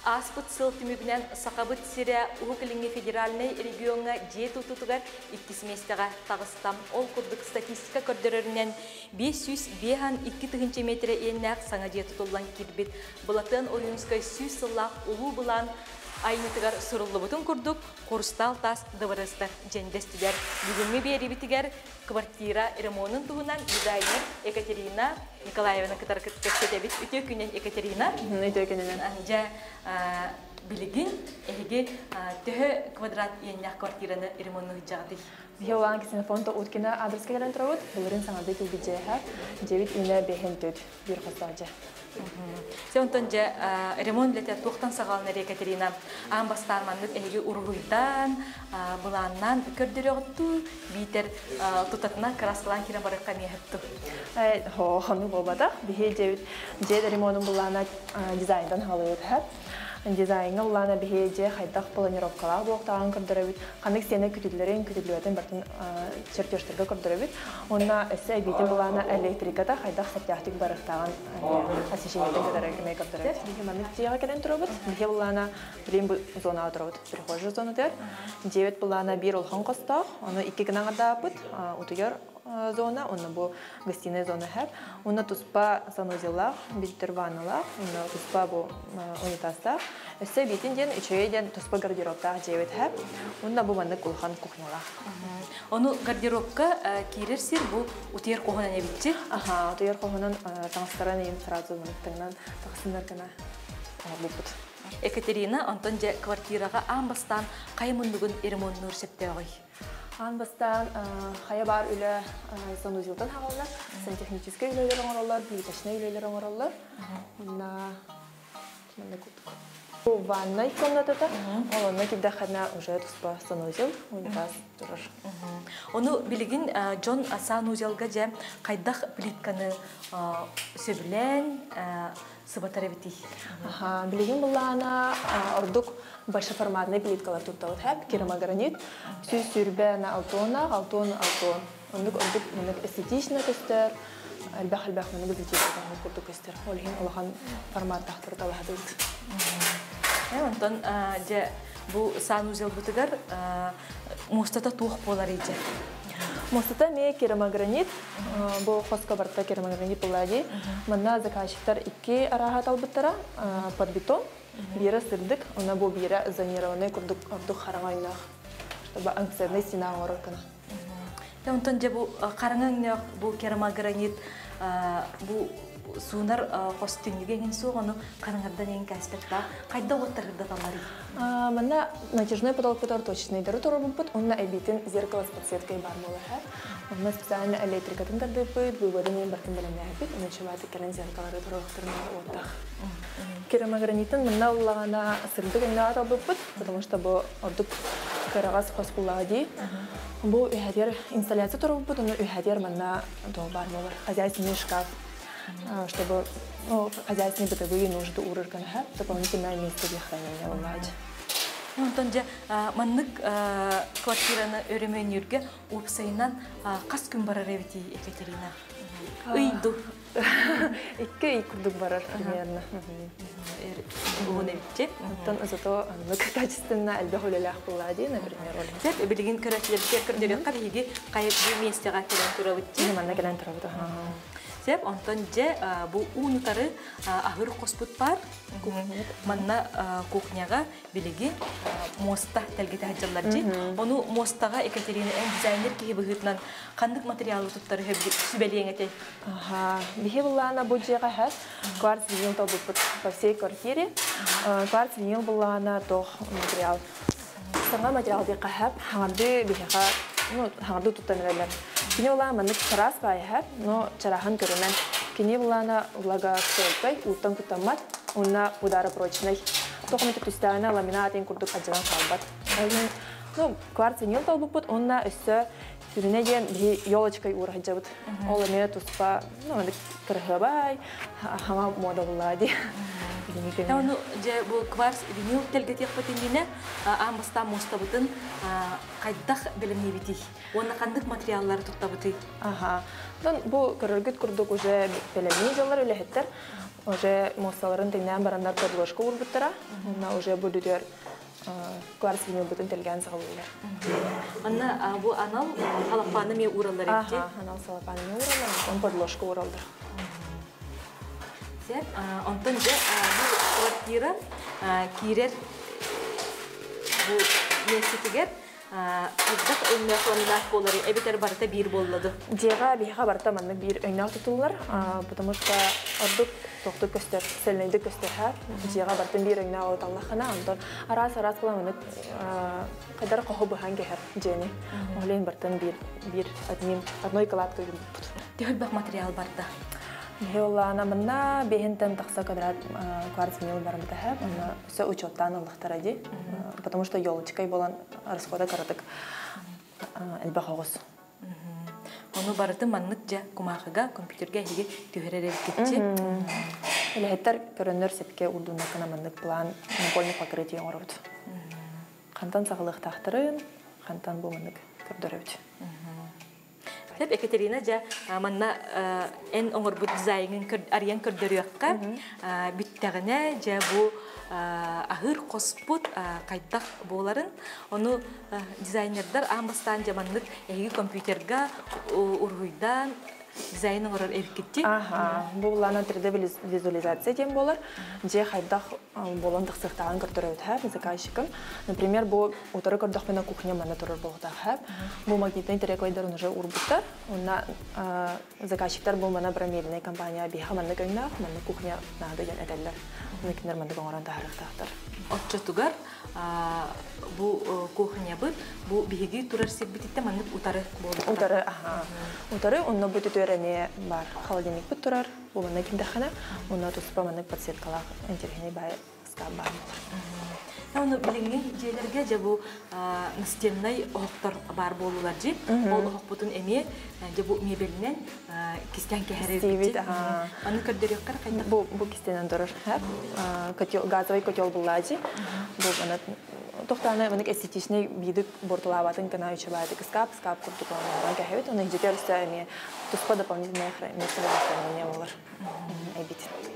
Аспыт сылтымыгнен сақабыт сиря Ухукалинге федеральный регионга жет утутугар 2 местеға тағыстам ол күрдік статистика көрдірерінен 500 бехан 2 тығынче метре еннәк саңа жет утулан кирбит. Бұлатын ойынскай сүйс сыллақ улу бұлан айнытыгар сұрылы бұтын күрдік, қорыстал тас дывырыстар жендестігер. Бүгінгі бері бітігер квартира ремонтын туғынан дизайнер Екатерина Николаевна кытар кеттебит. Үтө күнен Екатерина. Үтө күнен. Анжа билигин эге төһө квадрат еннәк квартираны ремонтны жагды. Бихолан кисен фонто уткина адреска келен турабыт. Буларын саңады кил биҗәһә. 9 ине бехентөт бир хастаҗа. Сеонтон же ремонт лете тоқтан сағалына Екатерина амбастарманлык эге уруйдан буланнан көрдөрөттү битер тутатына краскалан кире барыкка мехеттү. Хону болбада бихе же ремонтун булана дизайндан халыйт хат. Дизайнга улана бихе же хайдак планировкалар блоктаган көрдөрөбүт. Кандык сене күтүлөрүн бартын чертежтерге көрдөрөбүт. Онна эсе битин булана электрикада хайдак саттяктык барыктаган освещениеден көрдөрөбүт. Бихе мамык жыга келен турабыт. Бихе булана билим зона турабыт. Прихожая зона дер. 9 булана бир улхан костак. Аны 2 гына гадапыт. Утугар зона, онна бу гостиная зона хэп. Онна туспа санузеллар, биттер ванналар, онна туспа бу унитаздар. Эссе битин ден үчөйден туспа гардеробтар 9 хэп. Онна бу мандык улхан кухнялар. Ону гардеробка кирерсир бу утер кохонан эбитчи. Аха, утер кохонан таңстаран эм сразу мындыктан тагсындар гана бупут. Екатерина Антон же квартирага амбастан каймындыгын ремонтны өрсөттөгөй. Анбастан хая бар үле санузелдан хагалар, сантехнический үйлер оңороллар, плиточный үйлер оңороллар. На кимде куттук. Бу ванной комнатада, олонна кибде хадна уже туспа санузел, унитаз турар. Ону билигин Джон санузелга же кайдак плитканы сөбүлен сыбатарабити. Аха, билигин булана ордук большой форматный плиткалар тутталат хэп, керамогранит, сүйрбе на алтон. Ондук ордук мындык эстетично көстөр, албах мындык эстетично курдук көстөр. Олхин олхан формат тахтыр талахадыт. Антон же бу санузел бутыгар мустата тух болар иже. Мустата ме керамогранит, бу хоска барта керамогранит булади. Мына заказчиктар 2 арахат албыттара под бетон. Бира сырдык, она бу бира зонированный курдук ордук хараңайнах, чтобы анксерный стена орокана. Антон же бу караңайнах бу керамогранит бу сунар хостингеген соғаны караңардан ең кәспетта кайда оттырды талары. Мына натяжной потолок точечный дыры турбут, онна эбитин зеркало с подсветкой бармалы хэп. Онна специально электрикатын дырдыпыт, выводын бартын белен хэпит, ночеваты келен зеркалары туруктырмар оттах. Керамогранитин мына уллагана сырдык эңнага табыппыт, потому что бу ордук карагас хоспулади. Бу үйхәдер инсталляция турбут, оны үйхәдер мына бармалар, хозяйственный шкаф. Чтобы хозяйственные бытовые нужды урырканы хэп, дополнительное место для хранения улади. Антон же маннык квартираны өрөмөнүргө упсайынан кас күн барар эбити Екатерина. Ыйду. 2 курдук барар примерно. Бу небитчи. Антон зато качественно албехулелах улади, например. Зет билигин көрөчүлөр көрдөрөк кабиги кайып бу местега келен турабытчы. Мана келен турабыт. Сеп Антон же бу унутары ахыр коспут бар. Манна кухняга билиги моста телгете хаҗалларчы. Ону мостага Екатерина дизайнер ки быгытнан кандык материалы туттары сүбелеңете. Ага, бихе булана бу жега хас кварц винил табыппыт по всей квартире. Кварц винил булана тох материал. Саңа материал бе кахап, хаңарды бихега, хаңарды туттанылар. Кини булана мандык чарас байхап, но чарахан көрүнөн. Кини булана влагостойкой, уттан кутамат, уна ударопрочный. Тохмете түстәне ламинатын курдук аҗран калбат. Кварц винил табыппыт, онна өссө сүрүнеген би ёлочкой урахжабыт. Ол эме туспа, мандык кыргыбай, хама мода булади. Тауну же бу кварц винил телгетек патиндине амбаста мостабытын кайдах белемне бити. Оны кандык материаллар туттабыты. Ага. Бу көрөргүт курдук уже белемне жалар үлехеттер. Уже мосталарын теңнен барандар подложка урбуттара. Она уже будут кварц винил бутын телген сагылылар. Анна бу анал халапаны ме уралар этти. Ага, анал салапаны ме уралар, он подложка уралдар. Сеп, онтон же бу квартира кирер бу меситигер кайдак өйнөк оннак болары эбитер барта бир боллады. Жега биха барта манны бир өйнөк тутулар, потому что ордук токтук көстөр, селнейди көстөр. Жега барта бир өйнөк оталлахана, антон арас кыламын кайдар кохо бахан гехер жени. Олен бартан бир одной кладкой бут. Төхөлбөк материал барта. Хеолана манна бехентен такса квадрат кварц винил барымта хэп, она все учеттан аллахтаради, потому что елочкой болан расхода каратык элбахогос. Оны барыты маннык же кумахыга компьютерге хиги төхөререр кетчи. Элехеттер көрөннөр сепке урдунакына маннык план напольный покрытие орут. Хантан сагылык тахтырын, хантан бу маннык көрдөрөбүт. Сеп Екатерина же манна эн оңор бу дизайнын арыян көрдөрүөкка бүттөгүнө же бу ахыр коспут кайдак боларын ону дизайнердер амбастан же маннык эги компьютерга ургуйдан дизайнын орор эркитти. Ага, бу лана 3D визуализация тем болар. Же хайдах болондык сыктаган көрдөрөбүт хэп заказчикым. Например, бу утары көрдөх менен кухня мана турар болгота хэп. Бу магнитный терекойдарын уже урбуттар. Онна заказчиктар бу мана брамельная компания биха мана көйнак, мана кухня нада ден этеллер. Мекнер мана гоңоран тахырыктактар. Отчотугар бу кухня бит бу биги турар сирбитте маннык утары болду. Утары, ага. Утары онно бут төрөне бар. Холодильник бут турар. Бу мана киндахана, онно туспа мана подсветкалар интерхене бай скап бар. Оны билинген жерлерге же бу настенный оқтар бар болулар же. Ол оқпутун эме же бу мебелинен кистен кехеребит. Аны көрдөрөккөр кайда. Бу кистенен дурар. Котел газовый котел буллади. Бу ана тоқтаны мына эстетичный бидик бортулабатын кана учабады скап курдук ана кехебит. Оны жетерсе эме туспа дополнительное хранение болар. Эбит.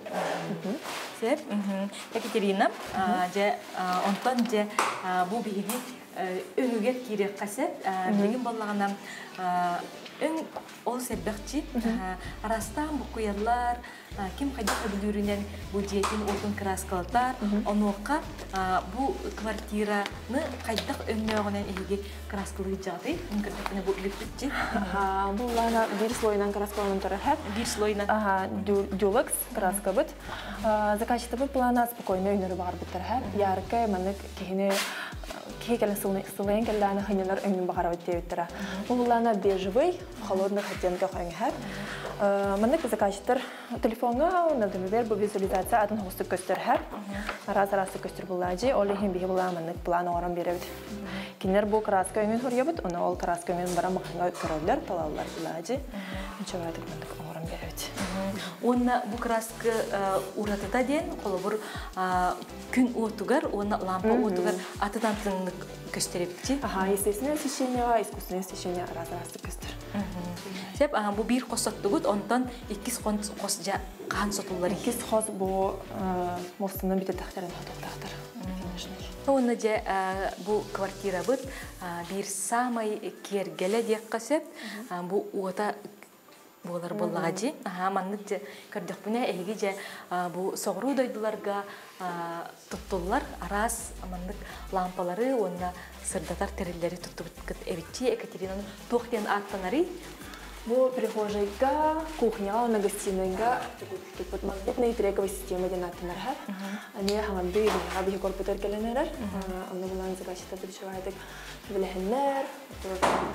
Сеп, Екатерина, же онтон же бу биги өңүгө кирек касет, билген баллаганам өң ол себекчи арастан бу куялар ким кайда билүүрүнөн бу жетин ордун краскалар онука бу квартираны кайда өңнөгөнөн эги краскалык жады инкертне бу лифтчи бу лана бир слойнан краскаланын тарахат бир слойнан дюлекс краска бит заказчикта бу плана спокойно өңнөрү бар бит тарахат яркая манык кихине кекелен сылын келланы хынялар өңнүн багарабыт дебиттера бу лана бежевый холодный оттенка хангар. Маннык заказчиктар телефонга, например, бу визуализация атын хостук көстөрһәр. Раз көстөр буллажы, ол хим бие була маннык план оран беребит. Кинер бу краска өңүн хорьябыт, оны ол краска өңүн бара маханга көрөлөр, талалар булажы. Ничегадык маннык оран беребит. Онна бу краска уратата ден, колобур күн отугар, онна лампа отугар атыдан тыңдык көстөрөбүт. Ага, естественное освещение, искусственное освещение раз көстөр. Сеп бу бир косоттугут, онтон 2 кос жа кан сотуллар. 2 кос бу мостунан бите тахтарын тахтар. Онна же бу квартира бут бир самай кергеле дек касеп, бу уата болар боллагажы. Маннык же көрдөкпүнө эги же бу согруу дойдуларга туттулар, арас маннык лампалары, онна сырдатар терелleri туттубут эбитчи Екатеринаны тоқтен аттанари. Бу прихожайга, кухня, на гостиныйга тут магнитный трековый система ден аттанархар. Они хаманды хаби корпутер келенерер. Аны булан заказчиктар бишвайдык билехнер,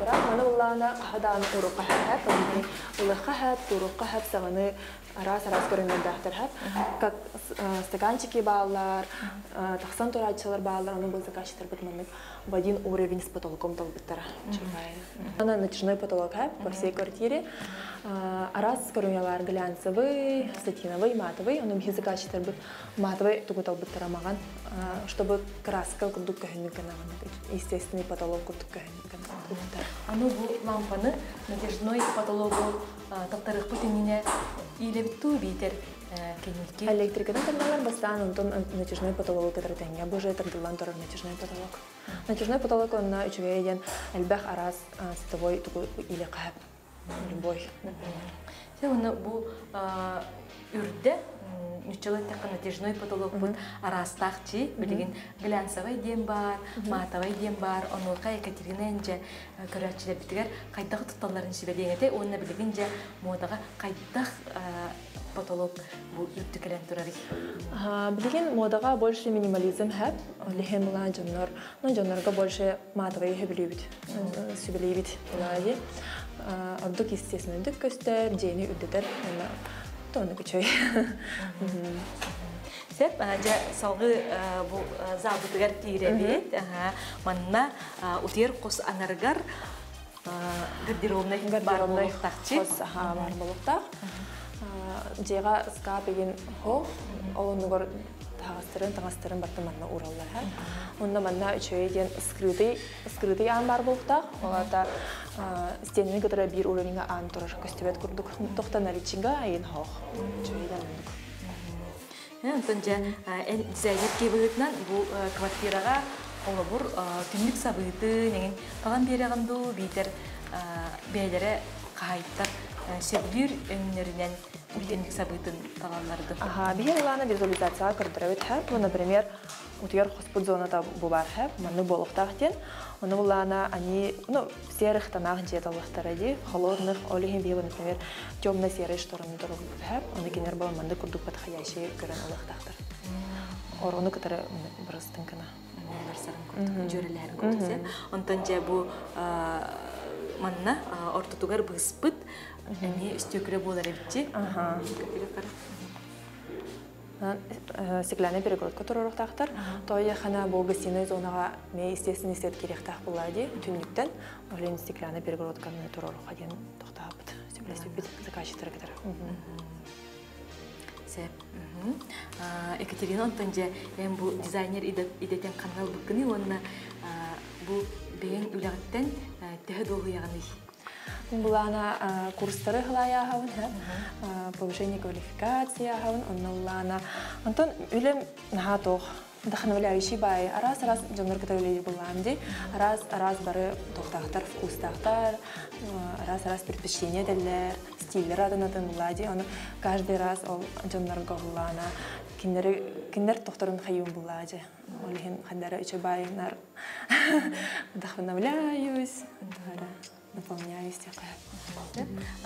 тора. Маны уллана хадан урукка хат, аны улыкка хат, урукка хат саганы арас көрүнөдөхтөр хат. Как стаканчики баалар, таксан турачылар баалар, аны бул заказчиктер бутманнык в один уровень с потолком толбуттара. Она натяжной потолок по всей квартире. Арас көрүнөлөр глянцевый, сатиновый, матовый. Он бир заказчиктер бут матовый тугу толбуттара маган, чтобы краска курдук көнүккөн, естественный потолок курдук көнүккөн. Аны бу лампаны натяжной потологу тактарык бутинине илебиттүү битер кенилки. Электрикадан каналар бастан онтон натяжной потолок кетер теңге. Бу же тагдылан торор натяжной потолок. Натяжной потолок онна үчүгейден элбэх арас световой тугу иле кап. Любой. Сен бу үрдө ничего такого натяжной потолок будет арастахчи, билеген глянцевый дем бар, матовый дем бар, он улка Екатерина энже көрәчилер битигер кайдагы тутталларын сибедеңете, онна билегенже модага кайдак потолок бу үрдүкелен турары. Билеген модага больше минимализм хэп, лехем булан жоннор, но жоннорга больше матовый хэблибит, сибелибит булади. Ордук естественно дүк көстер, жени үрдетер, тоны күчөй. Сеп, жа салгы бу забытыгар тиребит, манна утер кос анаргар гардеробный бар болуктакчы. Бар болуктак. Жега скап еген хо, олонугор таңастырын бартты манна ураллар. Онда манна үчөйден скрытый ан бар болуктак. Олата стенени которая бир уровеньга ан турар көстөбөт курдук. Токта наличинга айын хо. Үчөйден ондук. Антон жа дизайнер кебыгытнан бу квартирага олобур түндүк сабыты неген калан берегенду битер бейлере кайттар сөбүр өңнөрүнөн түндүк сабытын талаларды. Бихеллана визуализация көрдөрөбүт хэп. Например, утуяр хоспут зонада бу бар хэп, маны болуктактен. Оны булана они, серых тонах жеталыктары, холодных, олихин бил, например, темно-серые шторы туру хэп. Оны кинер бал манды курдук подходящие көрөн алыктактар. Орону которые барыстынкана. Барсарын курдук, жөрелерин курдук. Онтон же бу манна ортотугар быспыт, эми үстөкүрө болар эбитчи. Стеклянная перегородка туруруктактар. Той хана бу гостиной зонага ме естественный свет керектак булади. Түндүктен олен стеклянная перегородканы турурука ден токтапыт. Сөйлөшүп заказчиктер кетер. Сеп. Екатерина Антонже эм бу дизайнер идетен канал букыны онна бу бен үләгәттән тәһә долгы ягыны. Булана курстары хлая хавын, повышение квалификации хавын, онноллана. Антон үлем нахатох вдохновляющий бай. Арас жонор каталели буламди. Арас бары токтактар, вкустактар, арас предпочтения делер, стильдер адынатын булади. Он каждый раз ол жонорго булана. Киндер тохторун хаюм булади. Олихин хадара иче байнар. Вдохновляюсь. Наполняюсь такая.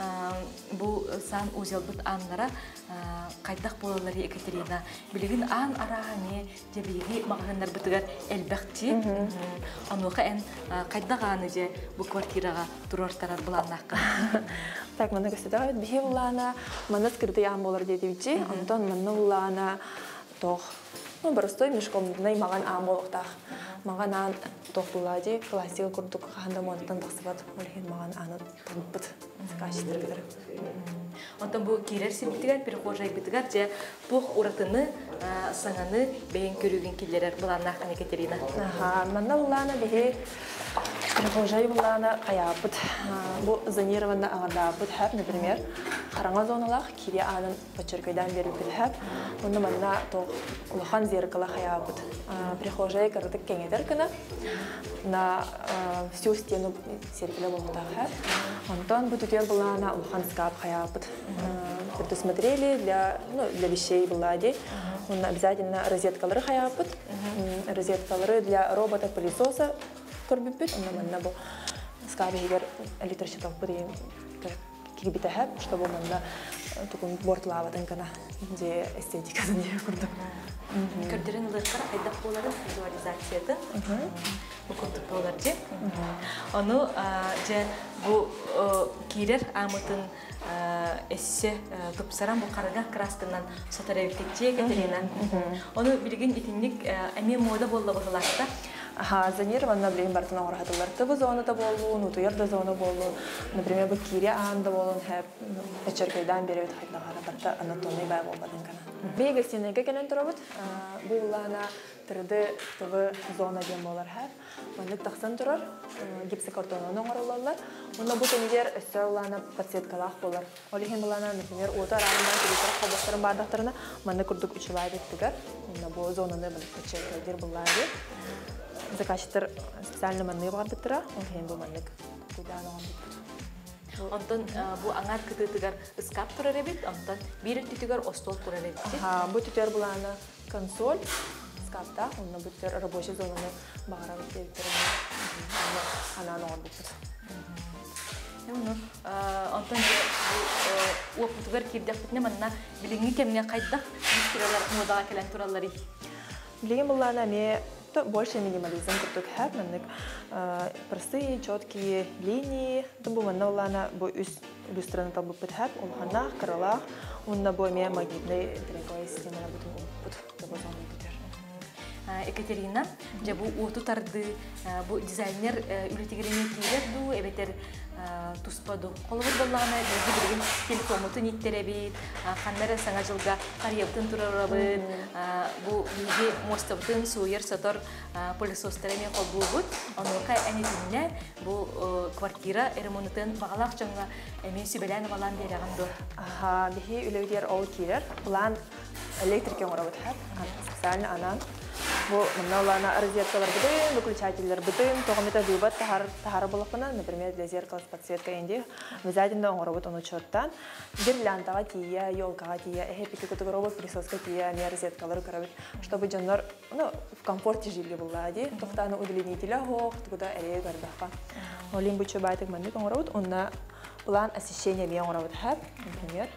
Бу сан узел бут аннара кайдак болалары Екатерина. Билеген ан араны дебиги магандар бутугар элбекти. Анука эн кайдак аны же бу квартирага турортарар буланнакка. Так, мана көстөдө бихи булана, мана скрытый ан болор дедибичи. Антон мана булана тох. Простой межкомнатный маган ан болуктак. Маган ан тох булади, классика курдук ханда монтан тахсыбат. Олхин маган аны танпыт. Заказчиктер кетер. Онтон бу кирер сибитигер перехожай битигер же пух уратыны саңаны бейин көрүгүн киллерер буланнак Екатерина. Мана булана бихи перехожай булана каяпыт. Бу зонированно агардапыт хэп, например, хараңа зоналах кире анын подчеркойдан берип хэп. Онда мана тох улахан зеркало каяпыт. Перехожай кырдык кеңетер кына на всю стену зеркало болуктак хэп. Онтон бу тутер булана улахан скап каяпыт. Предусмотрели для вещей булади. Он обязательно розеткалары каяпыт. Розеткалары для робота-пылесоса көрбүппүт. Онда мана бу скабы егер электрощиток будем кирбите хэп, чтобы манда тукун бортлаватын кана же эстетикасын же курдук. Көрдөрүн ылыскара кайдак болары визуализацияты. укулдук болар же. Ону же бу кирер амытын эссе тупсаран бу карга красканан сотаревкетче Екатерина. Ону билген итинник эми мода болла болларда. Зонировано время бартына орхатылар. Ты зонада болу, ну туярда зона болу. Например, бу кире анда болун хеп эчеркейдан берет хайтлагара барта анатомия бай болбадын кана. Бега сенеге келен турабыт. Бу улана тырды тыбы зона дем болар хеп. Мандык таксан турар. Гипсокартонон оңороллар. Онда бу тенегер өссө улана подсветкалах болар. Олихен улана, например, ота рарынан келетер хабастарын бардактарына мандык курдук үчүлай беттигер. Онда бу зонаны эчеркейдер буллайды. Заказчиктер специально манны бар биттира, он хем бу маннык кудан он бит. Онтон бу аңар кытытыгар ыскап турар эбит, онтон бир түтүгөр остол турар эбит. Бу түтөр булана консоль скапта, онда бу түтөр рабочий зонаны багара биттер. Анан он бит. Онтон бу опутугар кирдактыкны манна билинги кемне кайда мискиралар модага келен тураллары. Билинги булана ме больше минимализм курдук хеп, маннык простые, четкие линии. Тубу манна улана бу люстраны табу бит хеп, улханах, каралах, унна бу ме магнитный трекой система бутун бут табу зоны битер. Екатерина, жабу оту тарды, бу дизайнер үлетигерене кийлер ду, эбетер туспаду. Колубур боллагана билген телефомуту ниттеребит, ханнара саңа жылга карьептын турарабыт, бу билге мостабытын суйер сатор полисостереме колбубут. Онуркай әнетинне бу квартира ремонтын багалак жаңга эме сүбелән балан берегенду. Бихи үлевдер ол кийлер, план электрикен орабыт хеп, специально анан. Бу мынналарна розеткалар бутын, выключательлер бутын, тогомета дубат тахар болакына, например, для зеркала с подсветкой инди, обязательно он робот он учёттан. Гирляндага тия, ёлкага тия, эпики робот присоска тия, не розеткалар карабит, чтобы жандар, ну, в комфорте жили буллади, токтаны удлинителя хок, туда эрее гардаха. Олин бучу байтык мандык он робот, он на план освещения биян робот хэп, например.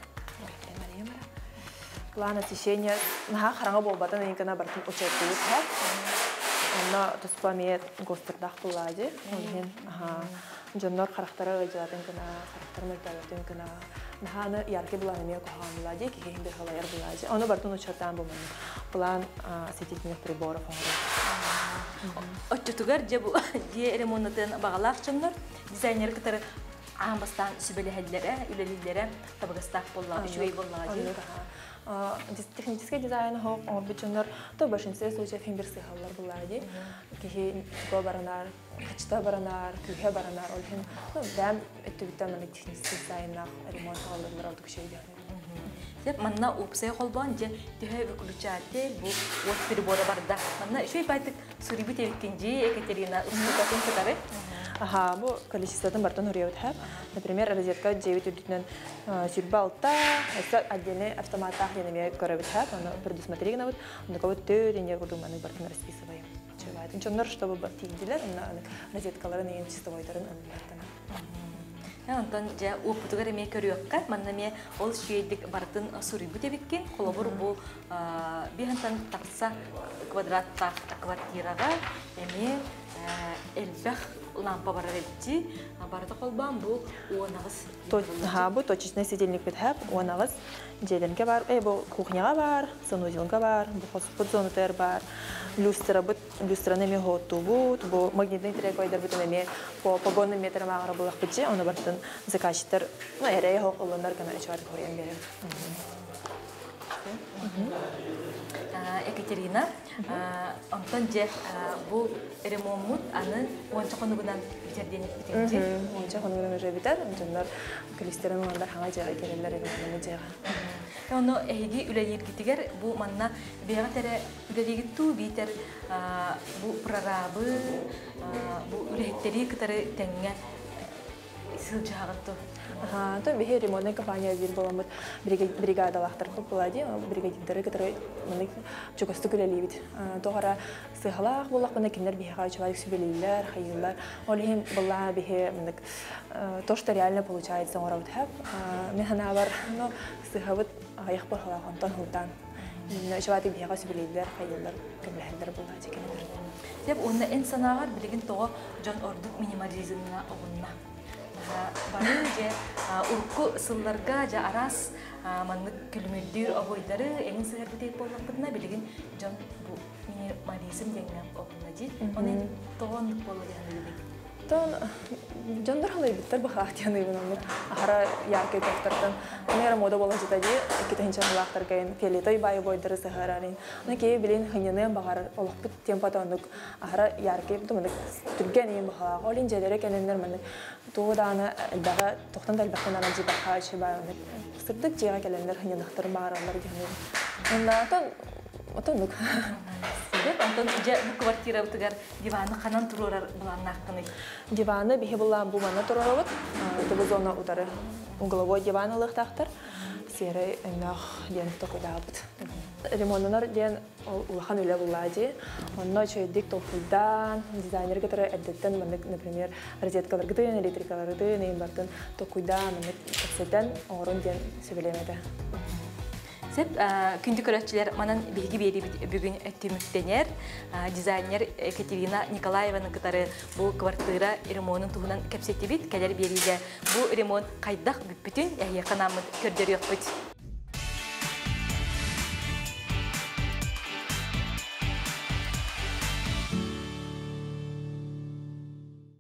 План освещения на харанга болбатан инкана бартын учеткулук хеп. Онна туспамет гостердах буллади. Олин жандар характары жадын кана, характар мөлтөлөтүн кана. Наханы яркий буланы ме кохан буллади, кихин бир халаяр буллади. Оны бартын учеттан булман. План осветительных приборов. Отчетугар жабу же ремонтын багалак чымнар, дизайнер кытары амбастан сүбелехеллере, үлелилере табыгыстак болла, үчөй болла же. Технический дизайн хок, он бичунар, то в большинстве случаев фимберских халлар буллади, кихи тико баранар, хачта баранар, кюхе баранар, олхин, ну дам это витамин технический дизайнах ремонт халлар барабдук шейдер. Сеп манна упсай холбан же тихе выключатель, бу вот прибора барда. Манна шуй байтык сурибит евкенжи Екатерина устукатын кытары. Бу количествотын бартын уреют хэп. Например, розетка 9 үдүтүнөн сүрбалта, отдельный автоматтах денеме көрөбүт хэп, аны предусмотрено вот, аны кабыт төдене курдуманы бартын расписываем. Чебайт. Инчоннор, чтобы бартиндилер, розеткаларын эң чистовойтарын анылартына. Онтон же опутугар эме көрүөкка, манна ме ол шүйедик бартын сурибут эбиккен, колобур бу бихантан такса квадраттак квартирага эме элбэх лампа барар эбити, барда колбан бу уонагыз. Бу точечный светильник битхэп, уонагыз желенге бар, бу кухняга бар, санузелга бар, бу подзонутер бар, люстраны эме хоттубут, бу магнитный трекойдер бутун эме по погонным метрам агара булак битчи, оны бартын заказчиктер, эрее хок улундар гана эчвар көрөм берем. Екатерина, онтон же бу ремонт аны монча конугунан битерденип битенди. Монча конугунан уже битер, жандар калистерин уландар хаңа жага келелер эбен жага. Оны эги үлелер гитигер бу манна бега тере үлелигит ту битер бу прорабы бу үлеттери кытары теңге сылжагытты. То бихе ремонтная компания бир боламыт бригадалахтар көп булади, бригадирлери, которые мыны чукастык үлелибит. Тогара сыхалах булак мына кинер бихе человек сүбелилер, хайыллар. Олхим булла бихе мынык то, что реально получается, он работает. Мен хана бар, но сыхавыт аяк бахалах антон хутан. Шабаты бияға сөбілейлер, қайылар, көміләндер бұл әтекенелер. Деп, онна эн санағар білігін тоғы жон ордық минимализмна оғынна. Бары же урку сылларга жа арас маннык күлмөлдүр обойдары эң сыгыр битек боллакпытына билигин жон бу минимализм деген оғынна жит. Оны тоғындық болу яны Тон жандар халай биттер бахатяны бунамыр. Ахара яркай тоқтардан. Онера мода бола житади, китахинчан лахтар кайын фиолетовый бай бойдары сахарарин. Онаке билин хыняны багар олохпут темпатонук. Ахара яркай бутумыны түрген ем бахала. Олин жедере кенендер маны. Туғданы элбаға тоқтан далбақтан ана жибаха шибайоны. Сырдык жиға келендер хынянықтар бағаралар дегенер. Онда отонук. Себеп, антон же бу квартира бутыгар диваны канан турурар буланна акканы. Диваны бихе булан бумана турарабыт. Тобу зона утары угловой диваны лыктактар. Серый эмнах ден токудабыт. Ремонтнар ден улахан үле булади. Онно чөйдик токудан дизайнер гетер эддеттен, например, розеткалар гытын, электрикалар гытын, эймбартын токудан, кассеттен орун ден сөбелемеде. Сеп, күнді көрәтчілер манан білгі бері бүгін түміктенер. Дизайнер Екатерина Николаеваның кытары бұл квартира ремонтын туғынан кәпсетті бит. Кәлер беріге бұл ремонт қайдақ бүппітін, яғи қанамын көрдері өкпіт.